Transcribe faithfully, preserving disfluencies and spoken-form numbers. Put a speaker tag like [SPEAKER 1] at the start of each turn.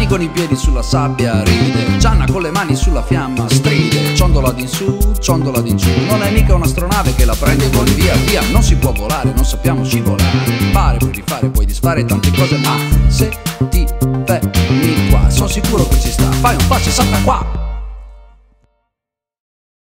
[SPEAKER 1] Gianni con i piedi sulla sabbia ride, Gianna con le mani sulla fiamma stride. Ciondola di in su, ciondola di in giù, non è mica un'astronave che la prende e voli via via. Non si può volare, non sappiamo scivolare. Fare, puoi rifare, puoi disfare tante cose, ma se ti fermi qua, sono sicuro che ci sta. Fai un passo e salta qua.